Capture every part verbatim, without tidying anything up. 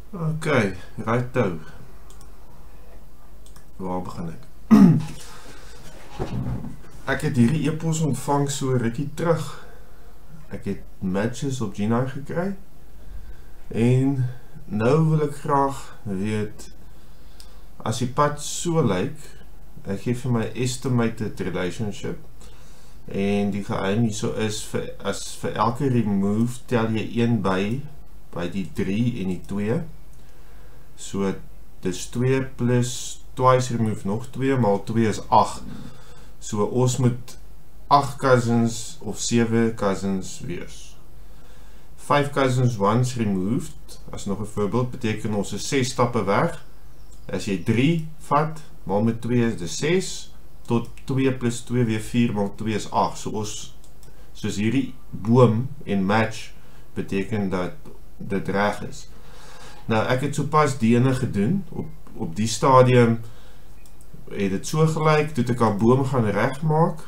Ok, righto. Waar begin ek? Ek het hierdie e-pos ontvang so rukkie terug. Ek het matches op Gino gekry. En nou wil ek graag weet, as die pad so lyk, ek gee vir my estimated relationship. En die geheim hierso is, vir, as vir elke remove tel jy een by, by die drie en die twee. So, dis twee plus twice remove nog twee, maal twee is agt. So, ons moet agt cousins of sewe cousins wees. five cousins once removed, as nog 'n voorbeeld, beteken ons is ses stappe weg. As jy drie vat, maal met twee is dit ses, tot twee plus twee weer vier, maal twee is agt. So ons, soos hierdie boom en match, beteken dat dit reg is. Nou, ek het sopas die ene gedoen, op, op die stadium het dit so gelyk, toe ek al boom gaan reg maak,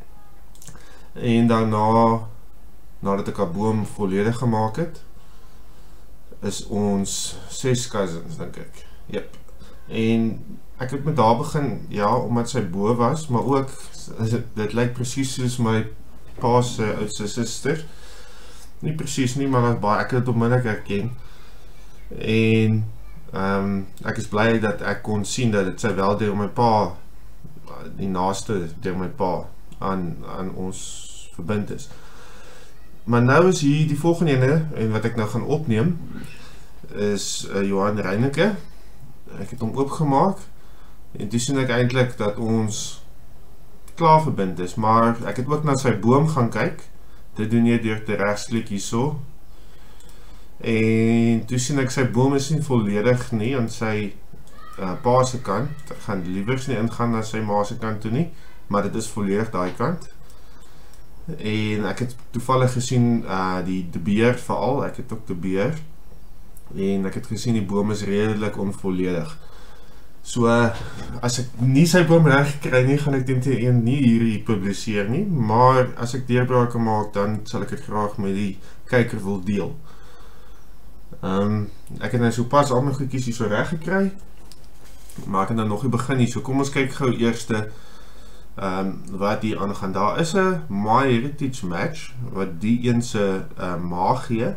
en daarna, nadat ek al boom volledig gemaak het, is ons ses cousins, dink ek. Yep. En ek het met daar begin, ja, omdat sy bo was, maar ook, dit lyk precies soos my pa se oudste suster. Nie precies nie, maar dat baie, ek het het onmiddellik herken. En um, ek is bly dat ek kon sien dat dit sy wel deur my pa, die naaste deur my pa, aan, aan ons verbind is. Maar nou is hier die volgende ene, en wat ek nou gaan opneem, is uh, Johan Reineke. Ek het hom oopgemaak, en toe sien ek eintlik dat ons klaar verbind is, maar ek het ook na sy boom gaan kyk. Dit doen jy deur te regsklik hierso. En toe sien ek sy boom is nie volledig nie aan sy uh, pa se kant. Ek gaan liewers nie ingaan na sy ma se kant toe nie, maar dit is volledig daai kant. En ek het toevallig gesien uh, die de beer veral, ek het ook de beer. En ek het gesien die boom is redelik onvolledig. So, as ek nie sy boom reg kry nie, gaan ek D M T een nie hierdie publiseer nie, maar as ek deurbrake maak, dan sal ek het graag met die kyker wil deel. Um, ek het nou so pas al my goedkies hier so reg gekry, maar ek het nou nog nie begin nie, so kom ons kyk gou eerste um, wat hier aangaan. Daar is een MyHeritage match, wat die een se uh, ma gee,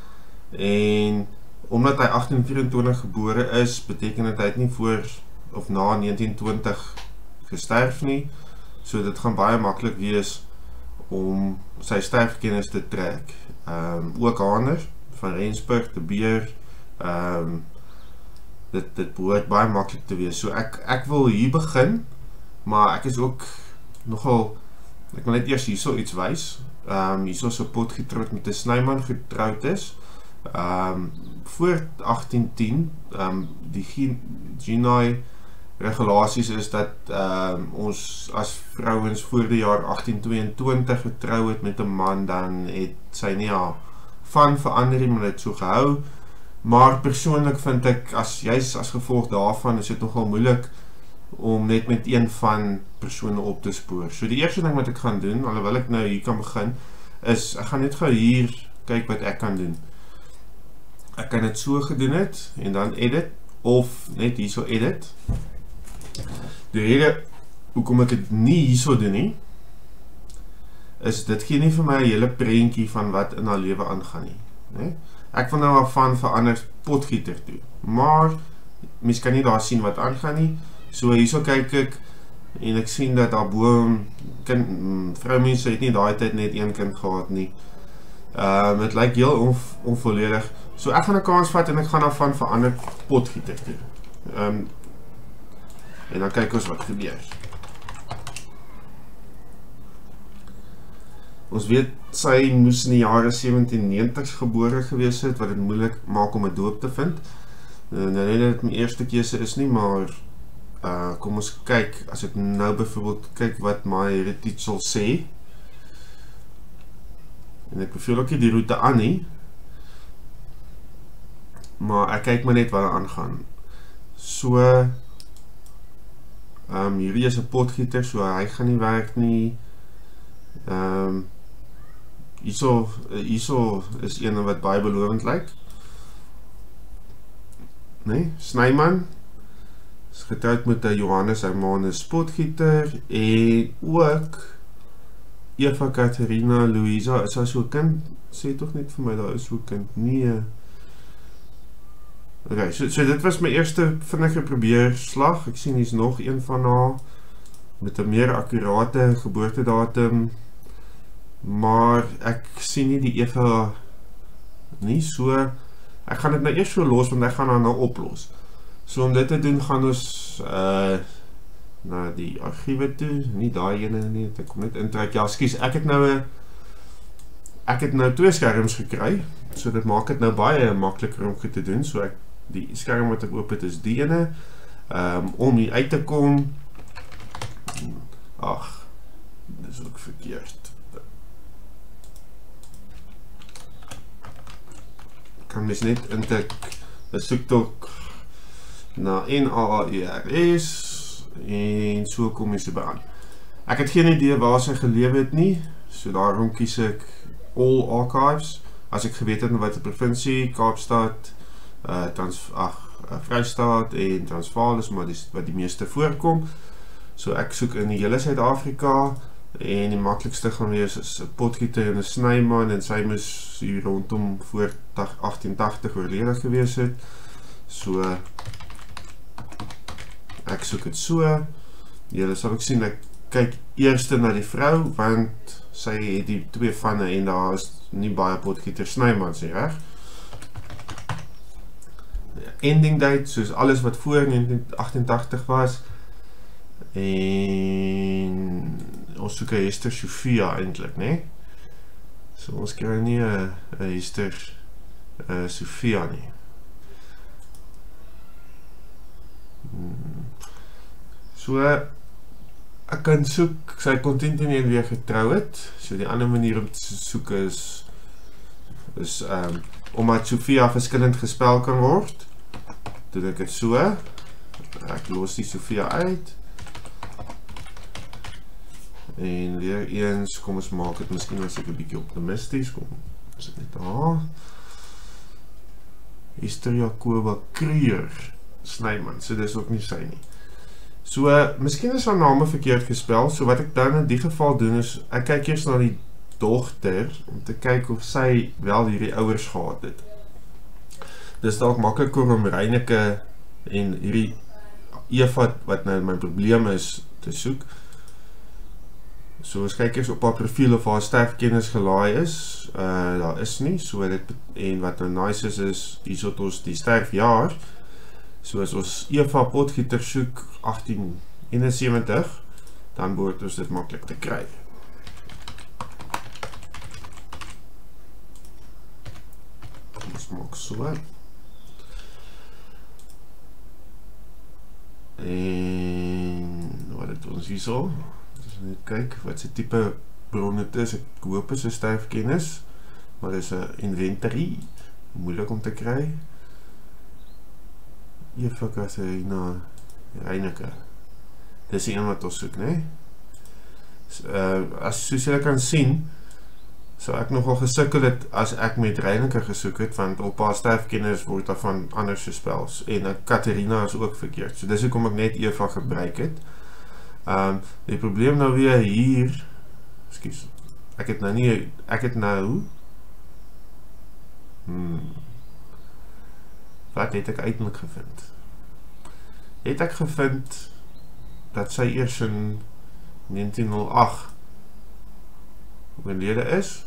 en omdat hy agtien vyf-en-twintig gebore is, beteken dit hy het nie voor of na negentien twintig gesterf nie, so dit gaan baie maklik wees om sy sterfkennis te trek. Um, ook Haner, van Rensburg, de Beer, um, dit, dit behoort baie maklik te wees. So ek, ek wil hier begin, maar ek is ook nogal, ek wil net eers hier so iets wys, um, hier so so potgetrouwd met 'n Snyman getrouwd is, Um, voor agtien tien, um, die Genai regulaties is dat um, ons as vrouens voor die jaar agtien tweeëntwintig getrou het met 'n man, dan het sy nie al van verandering, maar het so gehou. Maar persoonlik vind ek, as juist as gevolg daarvan, is het nogal moeilik om net met een van persone op te spoor. So die eerste ding wat ek gaan doen, alhoewel ek nou hier kan begin, is ek gaan net gou hier kyk wat ek kan doen. Ek kan dit so gedoen het, en dan edit, of net hier so edit. Die rede, hoekom ek dit nie hier so doen nie, is dit gee nie vir my 'n hele prentjie van wat in haar lewe aangaan nie. Nee? Ek wil nou maar van verander potgieter toe, maar mens kan nie daar sien wat aangaan nie. So hier so kyk ek, en ek sien dat haar boom, kind, vroumense het nie daai tyd net een kind gehad nie. Um, het lyk heel on, onvolledig. So ek gaan 'n kans vat en ek gaan dan van verander potgieter toe. Um, en dan kyk ons wat gebeur. Ons weet, sy moes in die jare sewentien negentig gebore gewees het, wat het moeilik maak om 'n doop te vind. Nou nie dat dit my eerste keuse is nie, maar uh, kom ons kyk, as ek nou byvoorbeeld kyk wat MyHeritage sal sê, en ek beveel ook nie die route aan nie, maar ek kyk maar net wat er aangaan. So, um, hierdie is 'n potgieter, so hy gaan nie werk nie. Um, hierso, hierso is een wat baie belovend lyk. nee, Snyman is getroud met die Johannes Hermanus Potgieter en ook Eva Catharina Louisa, is daar so 'n kind? Sê tog net vir my, daar is so 'n kind. Nee. Okay, so, so dit was my eerste vinnige probeerslag. Ek sien hier's nog een van haar met 'n meer akkurate geboortedatum, maar ek sien nie die Eva nie so. Ek gaan dit nou eers so los, want ek gaan haar nou oplos. So om dit te doen, gaan ons uh, na die argiewe toe, nie daai ene nie, ek kom net intrek. Ja, skus, ek het nou 'n ek het nou twee skerms gekry, so dit maak dit nou baie makliker om dit te doen. So ek die skerm wat ek oop het is die ene. Um, om hier uit te kom, ag, dis ook verkeerd. Kan mens net intik, soek tog na N A A E R S en so kom jy se by aan. Ek het geen idee waar sy gelewe het nie, so daarom kies ek All Archives. As ek geweet het in watter provinsie, Kaapstad, uh, Trans ag, uh, Vrystaat en Transvaal is maar die, wat die meeste voorkom. So ek soek in die hele Suid-Afrika en die maklikste gaan wees is 'n Potgieter en 'n Snyman, en sy moes hier rondom voor agtien tagtig oorlede gewees het. So ek soek dit so. Julle sal ook sien ek kyk eers na die vrou, want sy het die twee vanne en daar is nie baie Potgieter Snymans nie, reg? Ending date, soos alles wat voor negentien agtien-tagtig was. En ons soek 'n Hester Sophia eintlik, né? So ons kry nie 'n Hester uh, Sophia nie. Hmm. So ek kan soek, sy kon tien tien weer getrou het. So die ander manier om te soek is is um, omdat Sophia verskillend gespel kan word. Doen ek het so. Ek los die Sophia uit. En weer eens, kom ons maak het miskien as ek 'n bietjie optimisties, kom, is dit net daar. Hester Jacoba Kruger Snyman, so dis ook nie sy nie. So, uh, miskien is haar name verkeerd gespel, so wat ek dan in die geval doen is, ek kyk eers na die dogter, om te kyk of sy wel hierdie ouers gehad het. Dis dalk makliker om Reineke en hierdie Eva, wat nou my probleem is, te soek. So ons kyk eers op haar profiel of haar sterfkennis gelaai is. Uh, daar is nie, so dit, en wat nou nice is, is hier het ons die sterfjaar. So as ons Eva Potgieter soek agtien eenensewentig, dan behoort ons dit maklik te kry. Ons maak so. En wat het ons hier so? Net kyk wat se tipe bron dit is. Ek hoop is 'n sterfkennis, maar dis 'n inventory, moeilik om te kry. Eva Catharina Reineke. Dis die een wat ons soek, né? So, uh, as soos julle kan sien, so ek nogal gesukkel het as ek met Reineke gesoek het, want op haar sterfkennis word daarvan anders gespel, en uh, Catharina is ook verkeerd. So dis hoekom ek net Eva gebruik het. Um, die probleem nou weer hier, excuse, ek het nou nie, ek het nou, hmm, wat het ek eintlik gevind? Het ek gevind, dat sy eers in negentien nul agt oorlede is,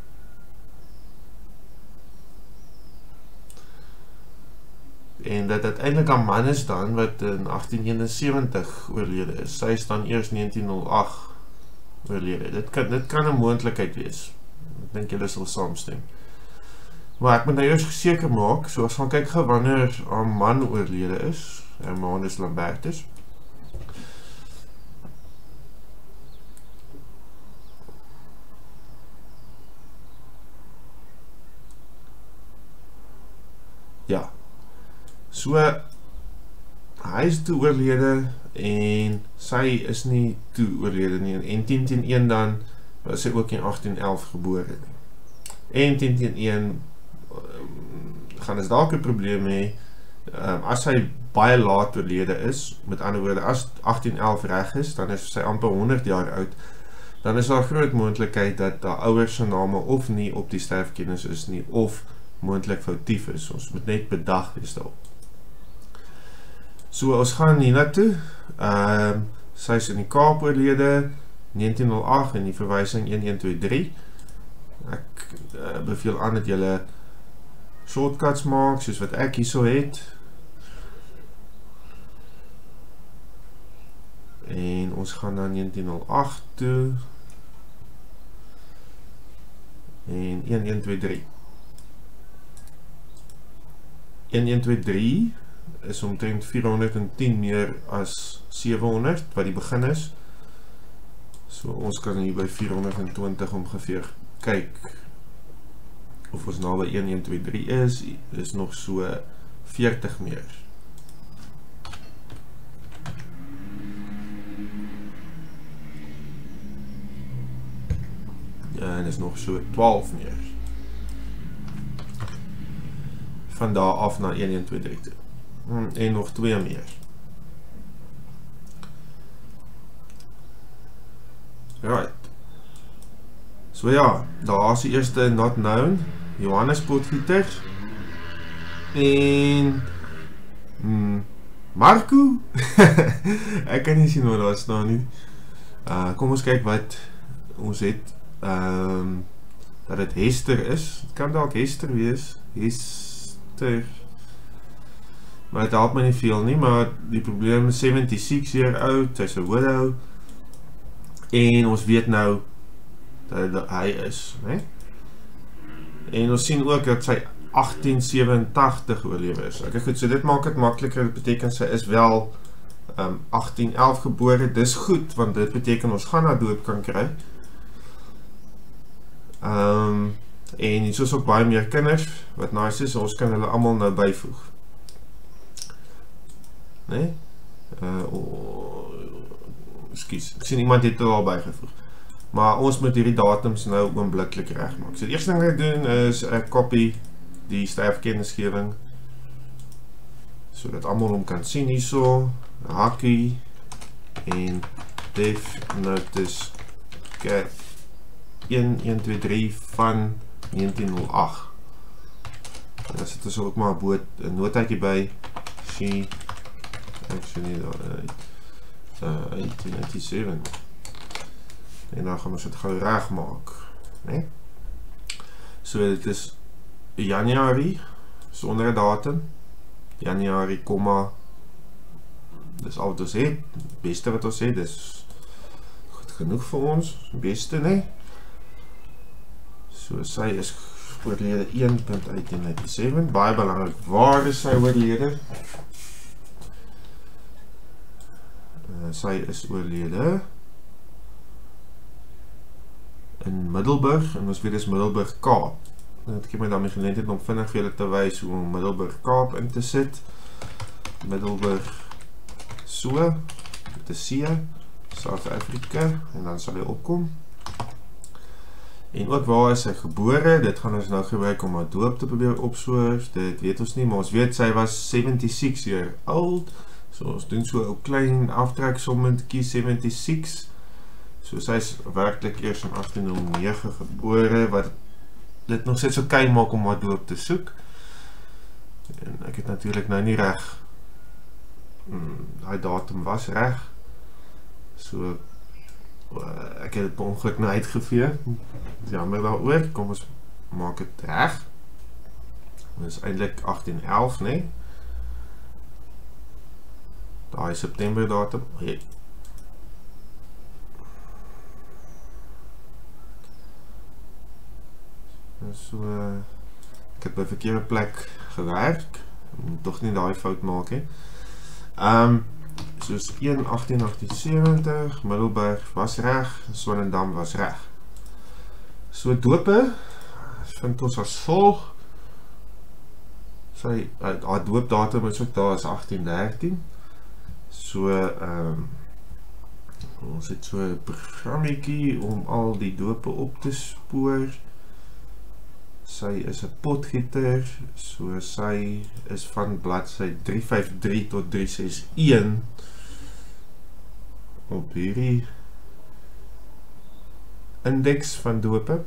en dat dit eintlik 'n man is dan wat in agtien eenensewentig oorlede is. Sy is dan eers negentien nul agt oorlede. Dit kan dit kan 'n moontlikheid wees. Ek dink julle sal saamstem. Maar ek moet nou eers seker maak, so ons gaan kyk gou wanneer 'n man oorlede is, Hermanus Lambertus. Ja. So, hy is toe oorlede en sy is nie toe oorlede nie. En tien tien een dan was sy ook in agtien elf gebore. En tien tien een um, gaan ons dalk 'n probleem hê, um, as hy baie laat oorlede is, met ander woorde, as agttien elf reg is, dan is sy amper honderd jaar oud, dan is daar groot moontlikheid dat daar ouers se name of nie op die sterfkennis is nie, of moontlik foutief is. Ons moet net bedag wees daarop. So, ons gaan hiernatoe. Um, sy is in die Kaap oorlede, negentien nul agt en die verwysing een een twee drie. Ek uh, beveel aan dat julle shortcuts maak, soos wat ek hierso het. En ons gaan na negentien nul agt toe. En een een twee drie. een een twee drie is omtrent vierhonderdtien meer as sewehonderd, wat die begin is. So ons kan hier by vierhonderdtwintig ongeveer kyk of ons nou by een een twee drie is, is nog so veertig meer. Ja, en is nog so twaalf meer. Van daar af na een een twee drie toe. En nog twee meer. Right. So ja, daar is die eerste not known, Johannes Potgieter. En hmm, Marco? Ek kan nie sien wat daar staan nie. Uh, kom ons kyk wat ons het. Um, dat het Hester is. Het kan dalk Hester wees. Hester. Maar het help my nie veel nie, maar die probleem is seventy-six jaar oud, sy is 'n widow. En ons weet nou dat, dat hy is, né? En ons sien ook dat sy agttien sewenentagtig oorlewe is. Ek goed, so dit maak dit makliker, dit beteken sy is wel um, agttien elf gebore. Dis goed, want dit beteken ons gaan haar doop kan kry. Um, en soos ook baie meer kinders, wat nice is, ons kan hulle allemaal nou byvoeg. Nee? Uh, oh, excuse, ek sien iemand het al bygevoeg. Maar ons moet hierdie datums nou oombliklik reg maak. So die eerste ding wat ek doen is, ek copy die sterfkennisgewing, so dat allemaal hom kan sien hierso, hakkie, en def notice cat een een twee drie van negentien nul agt. En dan sit ons ook maar een notaatjie by, she actually uh, eighteen eighty-seven. En dan gaan ons dit gauw reg maak, nee? So dit is Januarie, sonder 'n datum, Januarie, komma, dis al wat ons het, beste wat ons het, dis goed genoeg vir ons, beste, nee? So sy is oorlede een eighteen ninety-seven, baie belangrik, waar is sy oorlede? Uh, sy is oorlede in Middelburg, en ons weet is Middelburg Kaap. Ek het my daarmee geleentheid om vinnig vir julle te wys hoe om Middelburg Kaap in te sit. Middelburg so, met 'n C, South Africa, en dan sal hy opkom. En ook waar is sy gebore, dit gaan ons nou gebruik om haar doop te probeer opsoor, dit weet ons nie, maar ons weet sy was seventy-six year old, so ons doen so 'n klein aftreksommendjie, seventy-six, so sy is werklik eers in agttien nul negen gebore, wat dit nog steeds oké maak om haar doop te soek, en ek het natuurlijk nou nie reg, hmm, die datum was reg, so ek het het per ongeluk nou uitgevee, jammer daar oor, kom ons maak het reg, dit is eindelijk agttien elf, nee, daar is September datum, hey. So, ek het by verkeerde plek gewerk, ek moet toch nie die fout maak, he. Um, soos een agttien agtensewentig, Middelburg was reg, Swellendam was reg. So dope, vind ons as volg, sy, haar doopdatum is ook daar is agttien dertien, so, um, ons het so 'n programmetjie om al die dope op te spoor, sy is 'n potgieter, so sy is van bladsy drie vyf drie tot drie ses een op hierdie indeks van dope.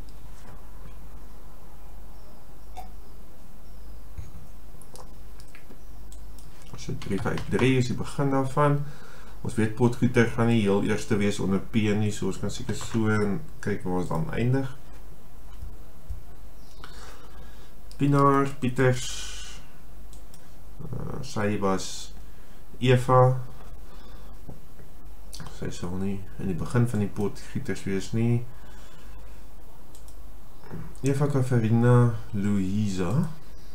So drie vyf drie is die begin daarvan. Ons weet potgieter gaan nie heel eerste wees onder P nie, so ons kan seker so en kyk waar ons dan eindig. Pienaar, Pieters, uh, sy was Eva, sy sal nie in die begin van die potgieters wees nie. Eva Katharina Louisa,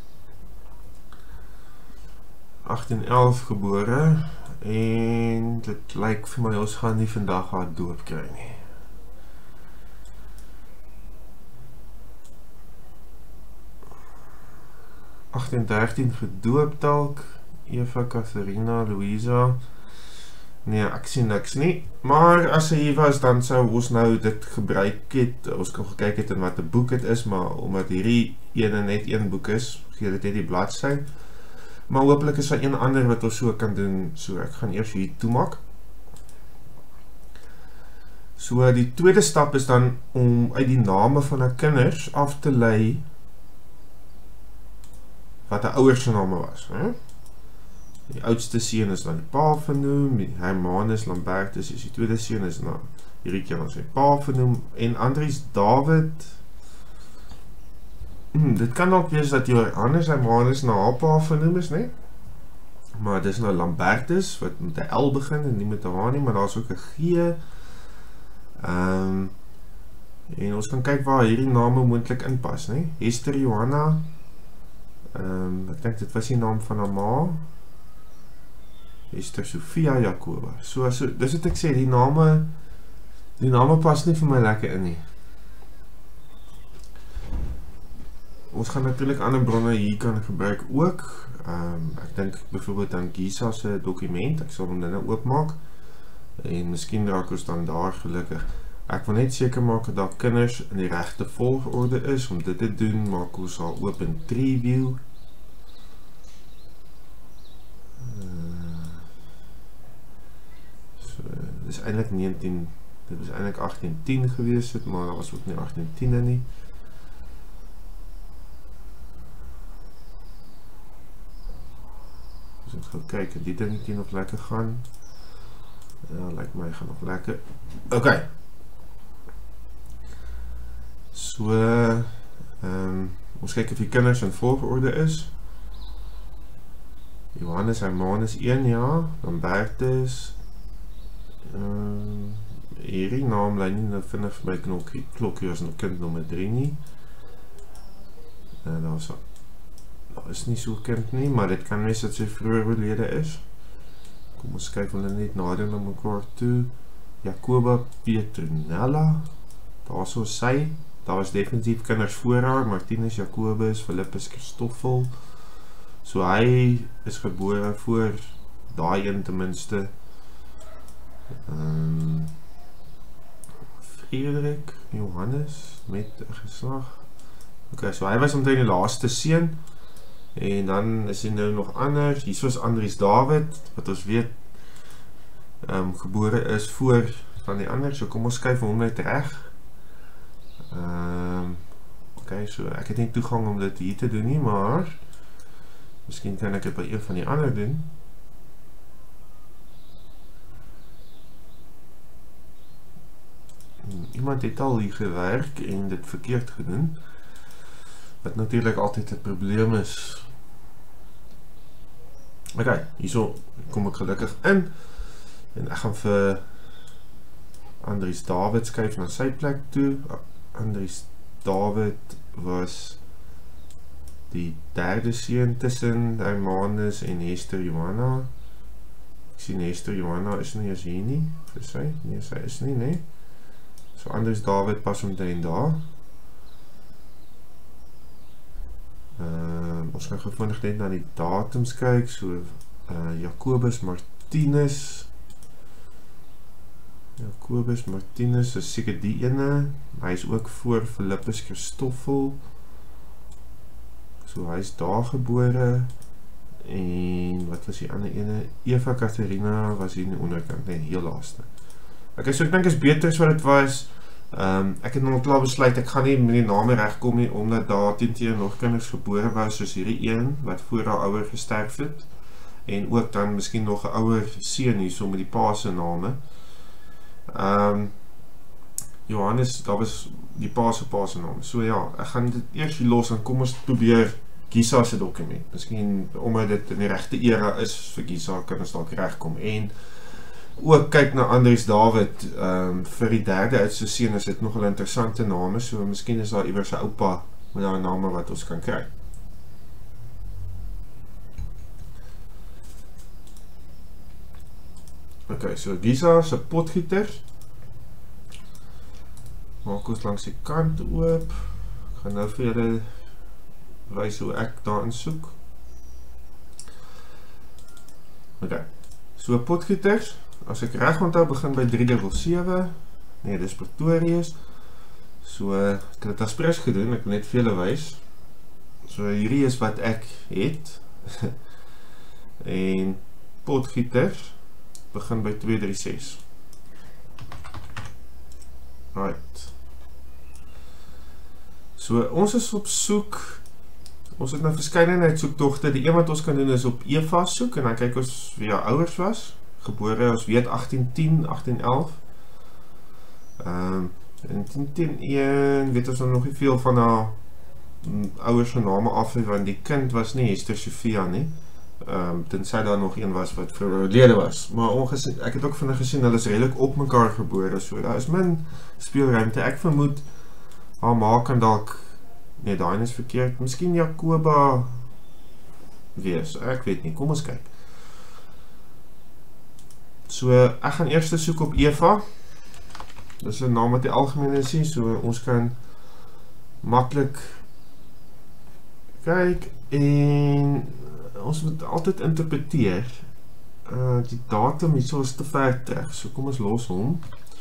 agtien elf gebore, en dit lyk vir my ons gaan nie vandag haar doop kry nie. agtien dertien gedoop dalk, Eva Katharina Louisa. Nee, ek sien niks nie. Maar as sy hier was, dan sou ons nou dit gebruik het. Ons kan gekyk het in wat 'n boek het is, maar omdat hierdie ene net een boek is, gee dit net die bladsy. Maar hopelik is daar een ander wat ons so kan doen. So ek gaan eers hier toemaak. So die tweede stap is dan om uit die name van die kinders af te lei wat 'n ouers se name was, hè? Die oudste seun is dan die pa vernoem, die Hermanus Lambertus is die tweede seun, is na hierdie keer aan sy pa vernoem, en Andries David, hmm, dit kan ook wees dat Johannes Hermanus na haar pa vernoem is, nee? Maar dis nou Lambertus, wat met 'n L begin, en nie met 'n H nie, maar daar is ook 'n G, um, en ons kan kyk waar hierdie name moontlik inpas, nee? Hester Johanna, um, ek dink dit was die naam van haar ma, Hester Sophia Jacoba. So, so dis wat ek sê, die name die name pas nie vir my lekker in nie. Ons gaan natuurlik ander bronne hier kan gebruik ook. Um, ek dink byvoorbeeld aan Gisa se dokument, ek sal hom nou oopmaak en miskien raak ons dan daar gelukkig. Ek wil net seker maak dat daar kinders in die regte volgorde is. Om dit te doen, maak ons al oop in Treeview. Dit is eintlik negentien, dit was eintlik agtien tien gewees het, maar daar was ook nie agtien tien nie. Dus ek gaan kyk, die dingetjie nog lekker gaan. Ja, lyk my gaan nog lekker. Ok. So, um, ons kyk of die kinders in volgorde is. Johannes Hermanus een, ja, Lambertus. Uh, hierdie naam lei nie nou vinnig vir my klokkie, klokkie as nou kind nommer drie nie. Uh, daar, is, daar is nie so kind nie, maar dit kan wees dat sy vroeger oorlede is. Kom ons kyk hulle net nader na mekaar toe. Jacoba Petronella, daar so sy, daar was definitief kinders voor haar, Martinus Jacobus, Philippus Christoffel. So hy is gebore voor daai een ten minste. Um, Frederik Johannes met 'n geslag. Ok, so hy was omtrent die laaste seun. En dan is hy nou nog anders. Hier was Andries David, wat ons weet um, gebore is voor van die ander. So kom ons kyk hom net reg. Um, ok, so ek het nie toegang om dit hier te doen nie, maar miskien kan ek dit by een van die ander doen. Iemand het al hier gewerk en dit verkeerd gedoen, wat natuurlijk altyd 'n probleem is. Ok, hierso kom ek gelukkig in en ek gaan vir Andries David skuif na sy plek toe. Andries David was die derde seun tussen Hermanus en Hester Johanna. Ek sien Hester Johanna is nie as hier nie, vir sy, nee sy is nie, nee. So Andries David pas omtrent daar. Uh, ons gaan gevindig net na die datums kyk, so uh, Jacobus Martinus. Jacobus Martinus is seker die ene, hy is ook voor Philippus Christoffel. So hy is daar gebore. En wat was die ander ene? Eva Catharina was hier in die onderkant, nee, heel laaste. Ok, so ek dink is beter as wat het was. Um, ek het nog klaar besluit, ek gaan nie met die name regkom nie, omdat daar teen nog kinders gebore was, soos hierdie een, wat voor haar ouer gesterf het. En ook dan miskien nog 'n ouer seun hier, so met die pa se name. Um, Johannes, daar was die pa se pa se name. So ja, ek gaan dit eers hier los, en kom ons probeer Gisa se dokument. Miskien omdat dit in die regte era is vir Gisa, kan ons dalk regkom. En ook kyk na Andries David, um, vir die derde uit sy seun is dit nogal interessante name, so miskien is daar iewers sy oupa met daar name wat ons kan kry. Ok, so Gisa se potgieter. Maak ons langs die kant oop. Ek gaan nou vir julle wys hoe ek daarin soek. Ok, so potgieters. As ek reg onthou, begin by drie dubbel sewe. Nee, dis Pretorius. So, ek het dit expres gedoen, ek wil net vir julle wys. So, hierdie is wat ek het. En potgieters begin by twee drie ses. Right. So, ons is op soek. Ons het nou verskeidenheid soektogte. Die een wat ons kan doen is op Eva soek, en dan kyk ons wie haar ouers was. Gebore, ons weet agttien tien, agttien elf. Um, in tien tien een weet ons nog nie veel van haar mm, ouers se name af, want die kind was nie Hester Sophia nie. Um, tensy daar nog een was wat verlede was. Maar ongesien, ek het ook vinnig gesien, hulle is redelijk op mekaar gebore, so daar is min speelruimte. Ek vermoed, haar ma kan dalk, nee, daar is verkeerd, miskien Jacoba wees, ek weet nie, kom ons kyk. So, ek gaan eerst soek op Eva. Dis 'n naam wat die algemeen is, so ons kan maklik kyk, en ons moet altyd interpreteer. Uh, die datum hier is te ver terug, so kom ons los hom.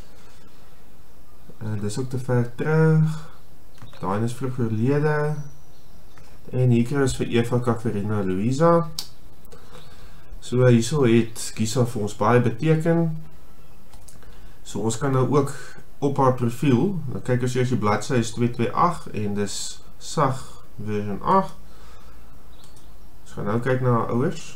Uh, dis ook te ver terug. Daar is vroeg verlede. En hier kry ons vir Eva Catharina Louisa. So hierso het Gisa vir ons baie beteken. So ons kan nou ook op haar profiel, dan kyk ons eers die bladsy is twee twee agt en dis S A G version agt. Ons gaan nou kyk na haar ouers.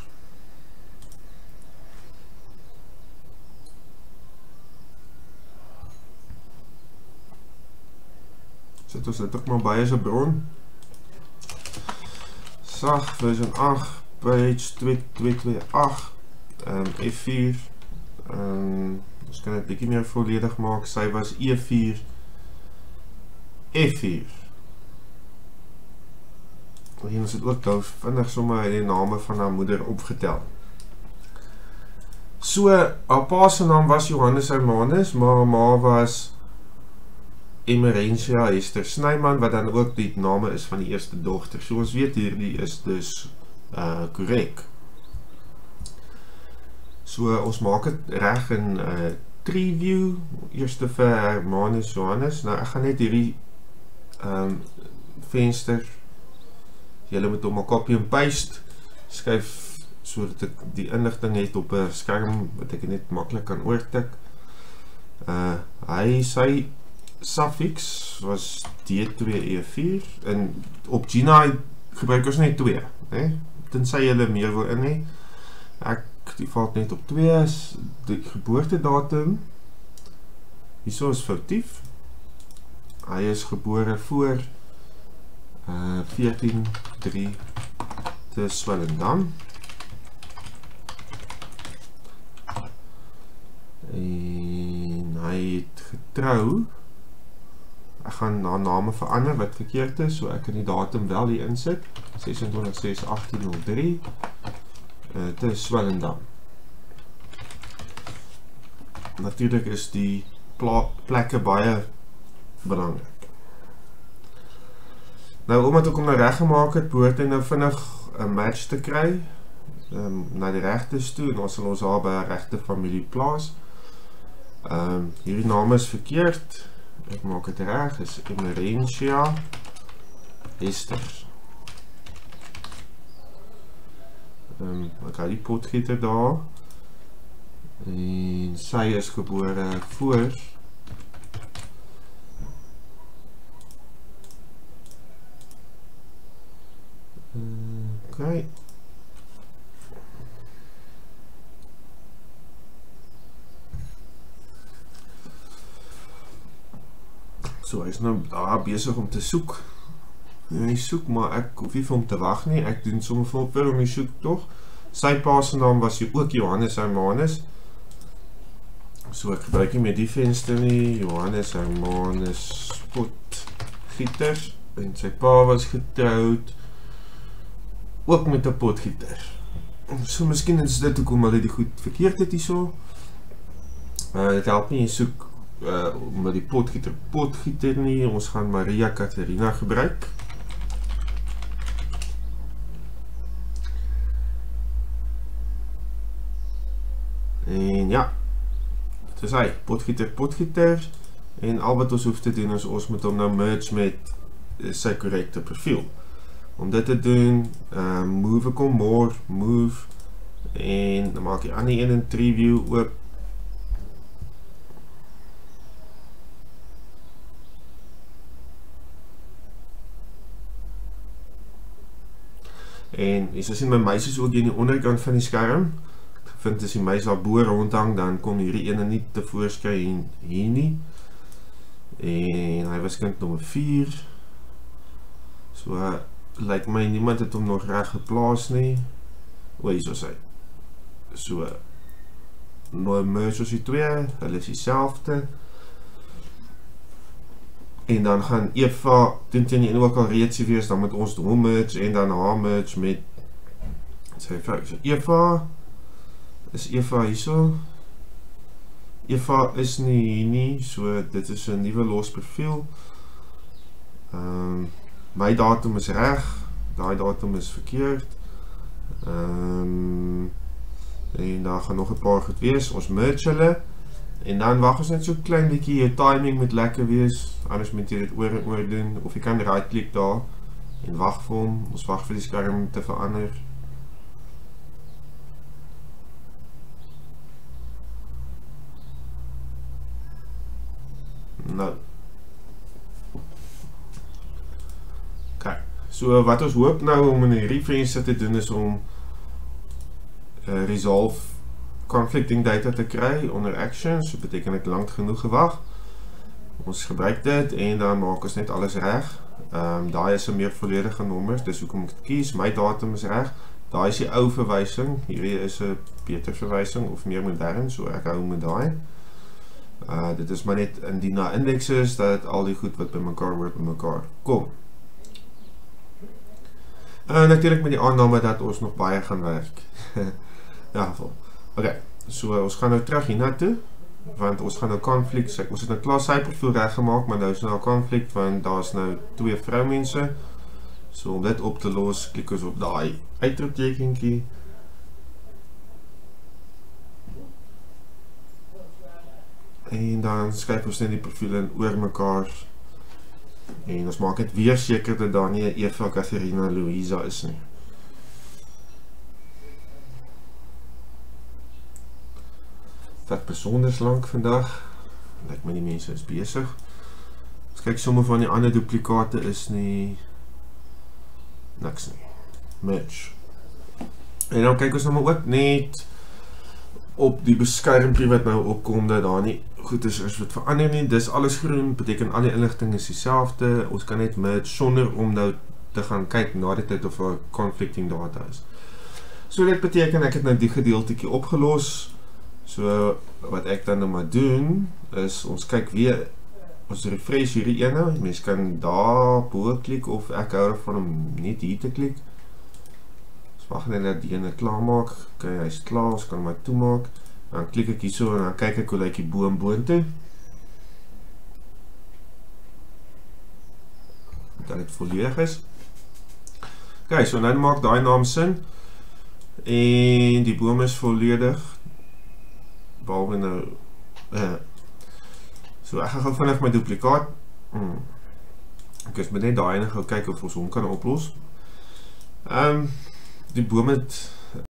Sit ons dit ook maar by as 'n bron. S A G version agt, page twee twee twee agt, um, F vier, um, ons kan het bietjie meer volledig maak, sy was E vier, F vier. En ons het ook nou vinnig sommer die name van haar moeder opgetel. So, haar pa se naam was Johannes Hermanus, maar haar ma was Emerentia Hester Snyman, wat dan ook die name is van die eerste dochter. So ons weet hierdie is dus uh, correct. So ons maak het reg in uh, tree view, eerste vir Hermanus Johannes. Nou ek gaan net hierdie um, venster, julle moet hom 'n copy and paste skryf, so dat ek die inligting het op 'n skerm, wat ek net maklik kan oortik. Uh, hy, sy suffix was D twee E vier, en op Gina gebruik ons net twee, nee? Tensy julle meer wil in nie. Ek die valt net op twee, die geboortedatum, hierso is foutief. Hy is gebore voor uh, veertien drie te Swellendam. En hy het getrou. Ek gaan na name verander wat verkeerd is, so ek kan die datum wel hier insit, ses ses ses agttien nul drie, uh, te Swellendam. Natuurlijk is die plekke baie belangrik. Nou, omdat ek hom nou reg gemaak het, behoort hy nou vinnig 'n match te kry, um, na die regtes toe, en ons sal ons haar by 'n regte familie plaas. Um, hierdie naam is verkeerd, ek maak het reg, is Emerentia Hester Um, ek hou die potgieter daar. En sy is gebore voor okay. So hy is nou daar besig om te soek. En hy soek, maar ek hoef nie vir hom te wag nie. Ek doen sommer vir hom vir hom die soek tog. Sy pa se naam was hier ook Johannes Hermanus. So ek gebruik nie met die venster nie. Johannes Hermanus potgieter. En sy pa was getroud ook met 'n potgieter. So miskien is dit hoekom hulle die goed verkeerd het hierso. Uh, dit help nie jy soek uh, met die potgieter potgieter nie. Ons gaan Maria Catharina gebruik. En ja, dit is hy, potgieter potgieter. En al wat ons hoef te doen is ons moet hom nou merge met sy korrekte profiel. Om dit te doen, um, move ek hom more, move, en dan maak jy aan die een in tree view oop. En jy sal sien my muis is ook hier in die onderkant van die skerm. Ek vind as die muis daar bo rondhang, dan kom hierdie ene nie tevoorskyn hier nie. En hy was kind nommer vier. So uh, lyk my niemand het hom nog reg geplaas nie. O, hier is hy. So nou merge ons die twee, hulle is dieselfde. En dan gaan Eva, doen teen die ook al reeds wees, dan moet ons hom merge en dan haar merge met sy vrou. So Eva, is Eva hierso. Eva is nie hier nie, so dit is 'n nuwe los profiel. Um, my datum is reg, daai datum is verkeerd. Um, en daar gaan nog 'n paar goed wees, ons merge hulle. En dan wag ons net so klein bietjie, jou timing moet lekker wees, anders moet jy dit oor en oor doen, of jy kan right klik daar en wag vir hom, ons wag vir die skerm te verander. Nou. Kijk, so wat ons hoop nou om in hierdie venster te doen is om uh, resolve conflicting data te kry onder actions, so beteken ek lank genoeg gewag. Ons gebruik dit en dan maak ons net alles reg. Um, daai is 'n meer volledige nommer, dis hoekom ek dit kies. My datum is reg. Daai is die ou verwysing, hierdie is 'n beter verwysing of meer modern, so ek hou met daai. Uh, dit is maar net indien na indeks is, dat al die goed wat by mekaar word, by mekaar kom. Uh, natuurlijk met die aanname dat ons nog baie gaan werk. Ja, geval. Ok, so ons gaan nou terug hier na toe, want ons gaan nou conflict, ons het nou klaar sy profiel reg gemaak, maar nou is nou conflict, want daar is nou twee vroumense. So om dit op te los, klik ons op daai uitroeptekenkie. En dan skryf ons net die profiele oor mekaar. En ons maak het weer seker dat daar nie Eva, Catharina, Louisa is nie. Vat besonders lang vandag. Lyk my die mense is besig. Ons kyk sommige van die ander duplikate is nie niks nie. Merge. En dan kyk ons nou maar ook net op die beskermpie wat nou opkom dat daar nie goed is as wat verander nie. Dis alles groen, beteken al die inligting is dieselfde. Ons kan net merge sonder om nou te gaan kyk na die tyd of er conflicting data is. So dit beteken ek het nou die gedeeltetjie opgelos. So wat ek dan nou maar doen is ons kyk weer, ons refresh hierdie ene. Mens kan daar bo klik of ek hou van om net hier te klik. Ons wacht net dat die ene klaar maak. Ok, hy is klaar, ons kan maar toemaak. Dan klik ek hier so en dan kyk ek hoe lyk die boom boontoe. Dat dit volledig is. Ok, so nou maak daai naam sin. En die boom is volledig. Behalwe nou uh, so ek gaan gou vinnig my duplikaat hmm. ek is met net daai ene gou kyk of ons hom kan oplos. Um, die boom het